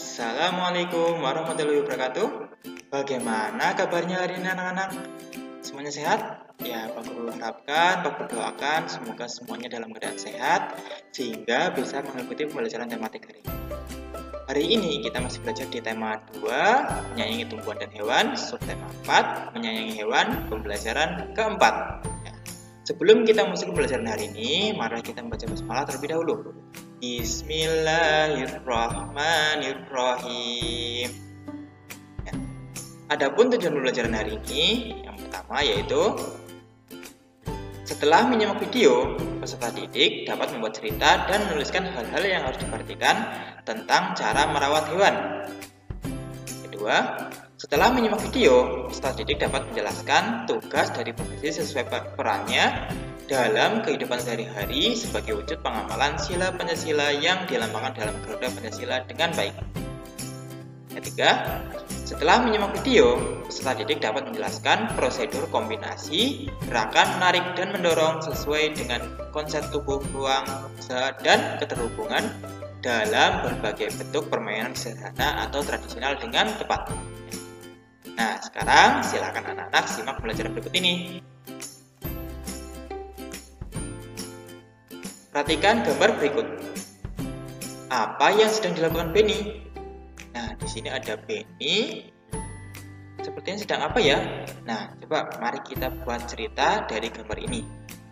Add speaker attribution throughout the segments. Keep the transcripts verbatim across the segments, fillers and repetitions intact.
Speaker 1: Assalamualaikum warahmatullahi wabarakatuh. Bagaimana kabarnya hari ini anak-anak? Semuanya sehat? Ya, Pak Guru harapkan, Pak Guru doakan semoga semuanya dalam keadaan sehat sehingga bisa mengikuti pembelajaran tematik hari ini. Hari ini kita masih belajar di tema dua, menyayangi tumbuhan dan hewan, subtema empat, menyayangi hewan, pembelajaran keempat. Ya. Sebelum kita masuk ke pembelajaran hari ini, mari kita membaca basmalah terlebih dahulu. Bismillahirrahmanirrahim. Ya. Adapun tujuan pembelajaran hari ini, yang pertama yaitu setelah menyimak video, peserta didik dapat membuat cerita dan menuliskan hal-hal yang harus diperhatikan tentang cara merawat hewan. Kedua, setelah menyimak video, peserta didik dapat menjelaskan tugas dari profesi sesuai perannya dalam kehidupan sehari-hari sebagai wujud pengamalan sila Pancasila yang dilambangkan dalam Garuda Pancasila dengan baik. Ketiga, setelah menyimak video, peserta didik dapat menjelaskan prosedur kombinasi, gerakan menarik dan mendorong sesuai dengan konsep tubuh, ruang, usaha, dan keterhubungan dalam berbagai bentuk permainan sederhana atau tradisional dengan tepat. Nah, sekarang silakan anak-anak simak pembelajaran berikut ini. Perhatikan gambar berikut. Apa yang sedang dilakukan Benny? Nah, di sini ada Benny. Sepertinya sedang apa ya? Nah, coba mari kita buat cerita dari gambar ini.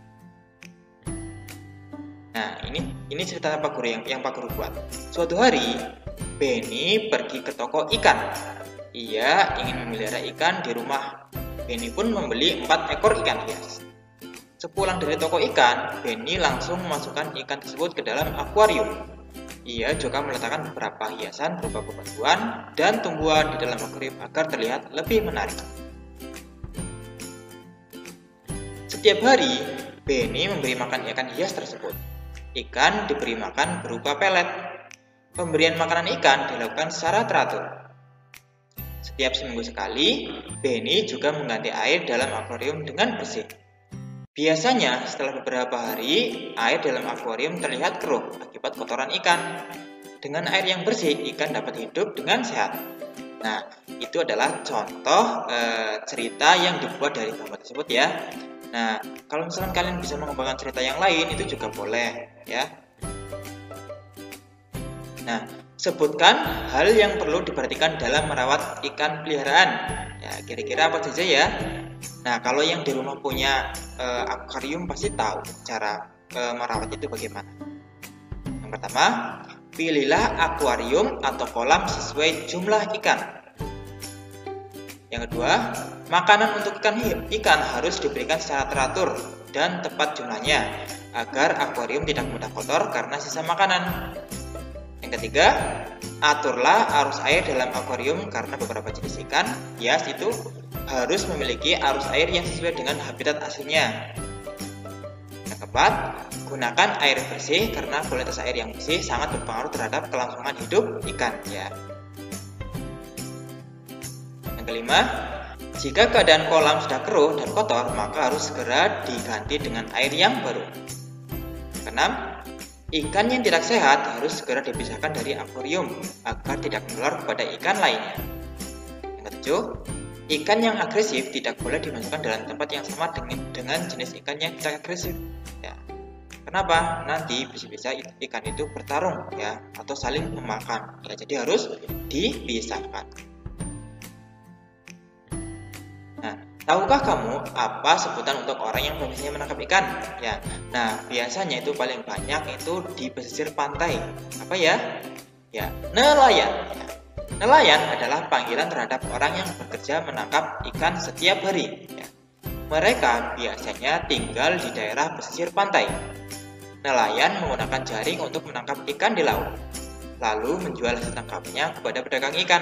Speaker 1: Nah, ini ini cerita Pak Guru yang, yang Pak Guru buat. Suatu hari, Benny pergi ke toko ikan. Ia ingin memelihara ikan di rumah. Benny pun membeli empat ekor ikan hias. Sepulang dari toko ikan, Benny langsung memasukkan ikan tersebut ke dalam akuarium. Ia juga meletakkan beberapa hiasan berupa bebatuan dan tumbuhan di dalam akuarium agar terlihat lebih menarik. Setiap hari, Benny memberi makan ikan hias tersebut. Ikan diberi makan berupa pelet. Pemberian makanan ikan dilakukan secara teratur. Setiap seminggu sekali, Benny juga mengganti air dalam akuarium dengan bersih. Biasanya setelah beberapa hari, air dalam akuarium terlihat keruh akibat kotoran ikan. Dengan air yang bersih, ikan dapat hidup dengan sehat. Nah, itu adalah contoh e, cerita yang dibuat dari gambar tersebut ya. Nah, kalau misalkan kalian bisa mengembangkan cerita yang lain, itu juga boleh ya. Nah, sebutkan hal yang perlu diperhatikan dalam merawat ikan peliharaan. Ya, kira-kira apa saja ya? Nah, kalau yang di rumah punya e, akuarium pasti tahu cara e, merawat itu bagaimana. Yang pertama, pilihlah akuarium atau kolam sesuai jumlah ikan. Yang kedua, makanan untuk ikan ikan harus diberikan secara teratur dan tepat jumlahnya agar akuarium tidak mudah kotor karena sisa makanan. Yang ketiga, aturlah arus air dalam akuarium karena beberapa jenis ikan hias itu harus memiliki arus air yang sesuai dengan habitat aslinya. Yang keempat, gunakan air bersih karena kualitas air yang bersih sangat berpengaruh terhadap kelangsungan hidup ikan ya. Yang kelima, jika keadaan kolam sudah keruh dan kotor, maka harus segera diganti dengan air yang baru. Yang keenam, ikan yang tidak sehat harus segera dipisahkan dari akuarium agar tidak menular kepada ikan lainnya. Yang ketujuh, ikan yang agresif tidak boleh dimasukkan dalam tempat yang sama dengan, dengan jenis ikan yang tidak agresif. Ya. Kenapa? Nanti bisa-bisa ikan itu bertarung ya atau saling memakan. Ya, jadi harus dipisahkan. Nah, tahukah kamu apa sebutan untuk orang yang profesinya menangkap ikan? Ya. Nah, biasanya itu paling banyak itu di pesisir pantai. Apa ya? Ya, nelayan. Ya. Nelayan adalah panggilan terhadap orang yang bekerja menangkap ikan setiap hari. Ya. Mereka biasanya tinggal di daerah pesisir pantai. Nelayan menggunakan jaring untuk menangkap ikan di laut, lalu menjual hasil tangkapnya kepada pedagang ikan.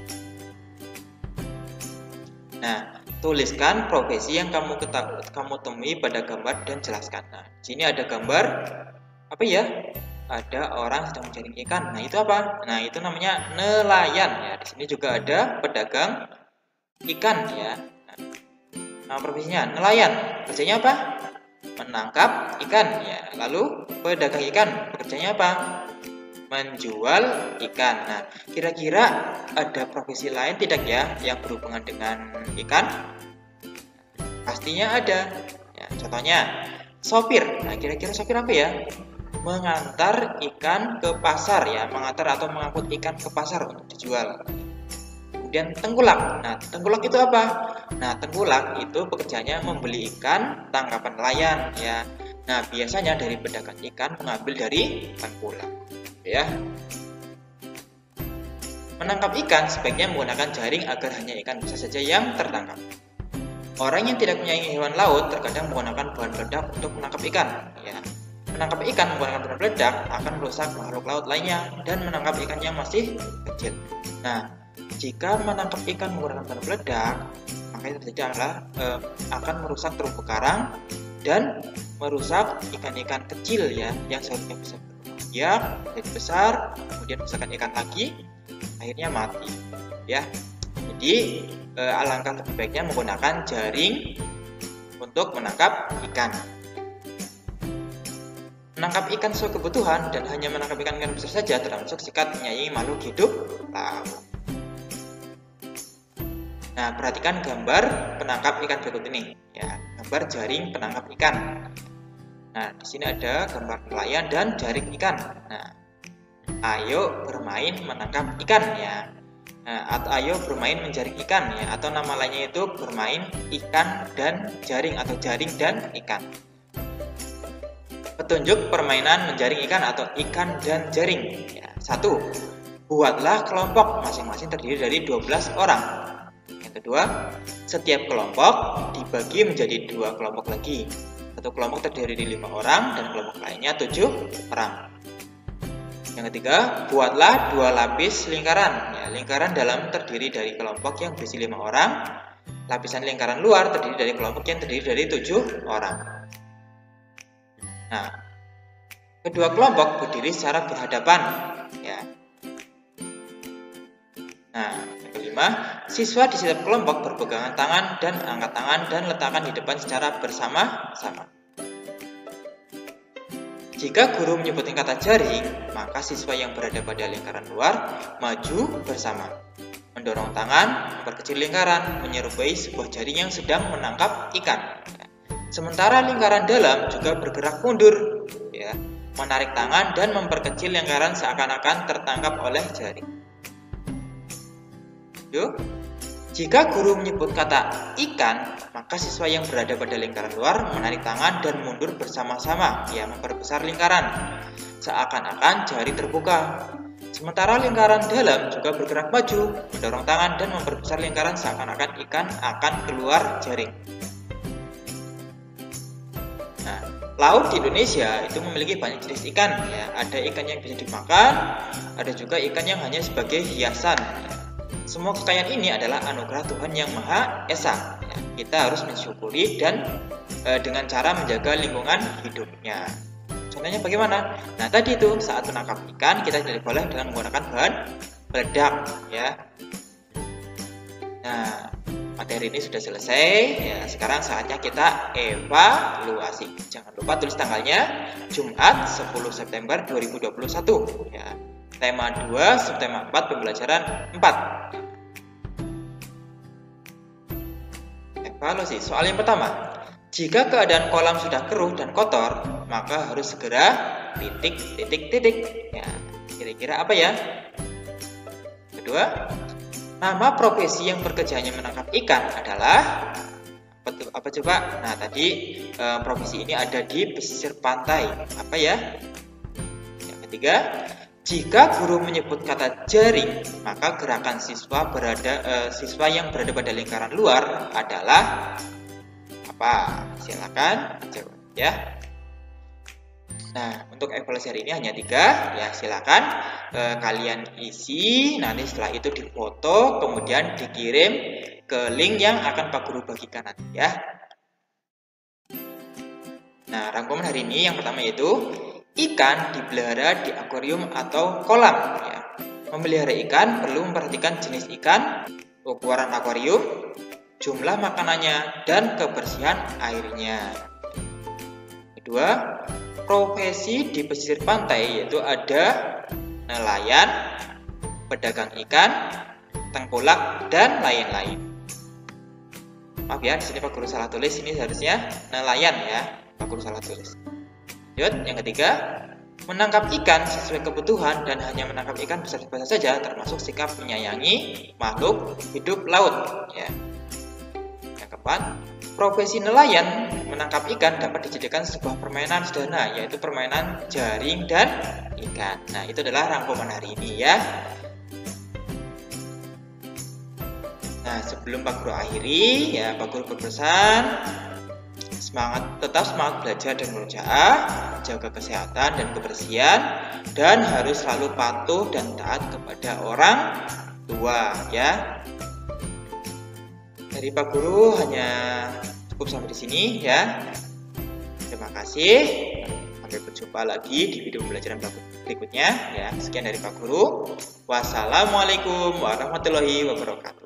Speaker 1: Nah, tuliskan profesi yang kamu ketahui, kamu temui pada gambar dan jelaskan. Nah, di sini ada gambar apa ya? Ada orang sedang menjaring ikan. Nah, itu apa? Nah, itu namanya nelayan ya. Di sini juga ada pedagang ikan ya. Nah, nama profesinya nelayan. Kerjanya apa? Menangkap ikan ya. Lalu pedagang ikan bekerjanya apa? menjual ikan. Nah, kira-kira ada profesi lain tidak ya yang berhubungan dengan ikan? Pastinya ada. Ya, contohnya sopir. Nah, kira-kira sopir apa ya? Mengantar ikan ke pasar ya, mengantar atau mengangkut ikan ke pasar untuk dijual. Kemudian tengkulak. Nah, tengkulak itu apa? Nah, tengkulak itu pekerjaannya membeli ikan tangkapan nelayan ya. Nah, biasanya dari pedagang ikan mengambil dari tengkulak ya. Menangkap ikan sebaiknya menggunakan jaring agar hanya ikan besar saja yang tertangkap. Orang yang tidak punya hewan laut terkadang menggunakan bahan peledak untuk menangkap ikan ya. Menangkap ikan menggunakan bahan peledak akan merusak makhluk laut lainnya dan menangkap ikan yang masih kecil. Nah, jika menangkap ikan menggunakan bahan peledak, maka yang terjadi adalah eh, akan merusak terumbu karang dan merusak ikan-ikan kecil ya yang seharusnya bisa ya jadi besar, kemudian misalkan ikan lagi, akhirnya mati ya. Jadi eh, alangkah lebih baiknya menggunakan jaring untuk menangkap ikan. Menangkap ikan sesuai kebutuhan dan hanya menangkap ikan-ikan besar saja termasuk sikap menyayangi makhluk hidup laut. Nah, perhatikan gambar penangkap ikan berikut ini ya, gambar jaring penangkap ikan. Nah, di sini ada gambar nelayan dan jaring ikan. Nah, ayo bermain menangkap ikan ya. Nah, atau ayo bermain menjaring ikan ya, atau nama lainnya itu bermain ikan dan jaring atau jaring dan ikan. Petunjuk permainan menjaring ikan atau ikan dan jaring ya. Satu, buatlah kelompok masing-masing terdiri dari dua belas orang. Yang kedua, setiap kelompok dibagi menjadi dua kelompok lagi. Satu kelompok terdiri dari lima orang dan kelompok lainnya tujuh orang. Yang ketiga, buatlah dua lapis lingkaran. Ya, lingkaran dalam terdiri dari kelompok yang berisi lima orang. Lapisan lingkaran luar terdiri dari kelompok yang terdiri dari tujuh orang. Nah, kedua kelompok berdiri secara berhadapan. Ya. Nah, yang kelima, siswa di setiap kelompok berpegangan tangan dan angkat tangan dan letakkan di depan secara bersama-sama. Jika guru menyebutin kata jaring, maka siswa yang berada pada lingkaran luar maju bersama, mendorong tangan, memperkecil lingkaran, menyerupai sebuah jaring yang sedang menangkap ikan. Sementara lingkaran dalam juga bergerak mundur, ya, menarik tangan dan memperkecil lingkaran seakan-akan tertangkap oleh jaring. Yuk. Jika guru menyebut kata ikan, maka siswa yang berada pada lingkaran luar menarik tangan dan mundur bersama-sama, ya, memperbesar lingkaran, seakan-akan jari terbuka. Sementara lingkaran dalam juga bergerak maju, mendorong tangan dan memperbesar lingkaran seakan-akan ikan akan keluar jaring. Nah, laut di Indonesia itu memiliki banyak jenis ikan, ya. Ada ikan yang bisa dimakan, ada juga ikan yang hanya sebagai hiasan. Ya. Semua kekayaan ini adalah anugerah Tuhan yang Maha Esa. Ya, kita harus mensyukuri dan e, dengan cara menjaga lingkungan hidupnya. Contohnya bagaimana? Nah, tadi itu saat menangkap ikan kita tidak boleh dengan menggunakan bahan peledak, ya. Nah, materi ini sudah selesai. Ya, sekarang saatnya kita evaluasi. Jangan lupa tulis tanggalnya Jumat sepuluh September dua ribu dua puluh satu. Ya. Tema dua, subtema empat, pembelajaran empat. Evaluasi. Soal yang pertama. Jika keadaan kolam sudah keruh dan kotor, maka harus segera titik, titik, titik. Ya, kira-kira apa ya? Kedua, nama profesi yang pekerjaannya menangkap ikan adalah apa, apa coba? Nah, tadi eh, profesi ini ada di pesisir pantai. Apa ya? Yang ketiga, jika guru menyebut kata jaring, maka gerakan siswa berada eh, siswa yang berada pada lingkaran luar adalah apa? Silakan jawab ya. Nah, untuk evaluasi hari ini hanya tiga ya. Silakan eh, kalian isi. Nanti setelah itu difoto, kemudian dikirim ke link yang akan Pak Guru bagikan nanti ya. Nah, rangkuman hari ini yang pertama yaitu ikan dipelihara di akuarium atau kolam. Ya. Memelihara ikan perlu memperhatikan jenis ikan, ukuran akuarium, jumlah makanannya, dan kebersihan airnya. Kedua, profesi di pesisir pantai yaitu ada nelayan, pedagang ikan, tengkulak, dan lain-lain. Maaf ya, di sini Pak Guru salah tulis. Ini harusnya nelayan ya. Pak Guru salah tulis. Lanjut, yang ketiga, menangkap ikan sesuai kebutuhan dan hanya menangkap ikan besar-besar saja, termasuk sikap menyayangi makhluk hidup laut. Ya. Yang keempat, profesi nelayan menangkap ikan dapat dijadikan sebuah permainan sederhana, yaitu permainan jaring dan ikan. Nah, itu adalah rangkuman hari ini ya. Nah, sebelum Pak Guru akhiri, ya Pak Guru berpesan semangat, tetap semangat belajar dan berusaha, jaga kesehatan dan kebersihan, dan harus selalu patuh dan taat kepada orang tua ya. Dari Pak Guru hanya cukup sampai di sini ya. Terima kasih. Sampai berjumpa lagi di video pembelajaran berikutnya ya. Sekian dari Pak Guru. Wassalamualaikum warahmatullahi wabarakatuh.